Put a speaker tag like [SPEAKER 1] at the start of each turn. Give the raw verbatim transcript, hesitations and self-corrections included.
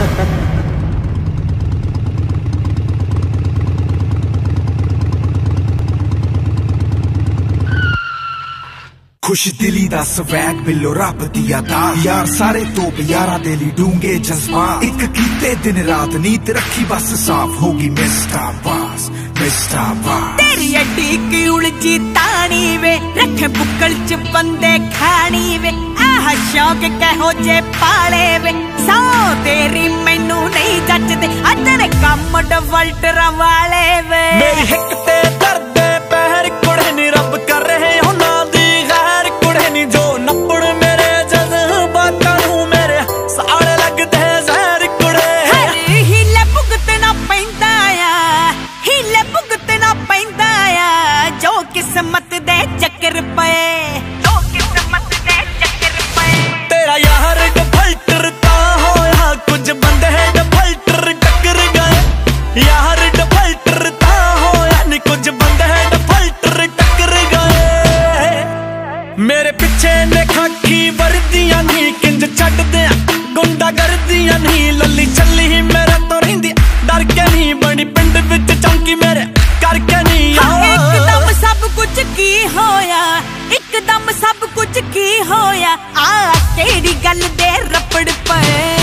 [SPEAKER 1] खुश दिली दा स्वैग बिलो रब दिया दा यार सारे तो यारा दे ली डूंगे जज्बा एक कीते दिन रात नीत रखी बस साफ होगी मिस्टर बास मिस्टर बास
[SPEAKER 2] तेरी अड्डी की उलझी तानी वे रखे बुक्कल च बंदे खानी वे आह शौक कहो जे पाले वे सौ तेरी मैनू नहीं जचदे आ तेरे कम डवल्टर वाले वे
[SPEAKER 3] मेरी हिक ते दर्द पैर कुड़े नी रब कर रहे हो ना दी गैर कुड़े नी जो नपड़ मेरे जज्बातां नू मेरे साले लगदे जहर कुड़े
[SPEAKER 2] हीले भुगतना पैंदा आ हीले भुगतना पैंदा आ जो किस्मत दे चक्कर पए जो किस्मत दे चक्कर पए
[SPEAKER 3] तेरा यार डफल्टर ता होया कुछ बंदे डफल्टर टक्कर गए यार डफल्टर ता होया नी कुछ बंदे डफल्टर टक्कर गए मेरे पिछे ने खाकी वर्दियां नी किंज छड्ड दे गुंडा करदियां नी लल्ली चली मेरे तो रहिंदी डर के नी बनी पिंड विच चौंकी मेरे करके नी
[SPEAKER 2] एकदम सब कुछ की होया एकदम सब कुछ की होया आ केड़ी गल दे रपड़ पे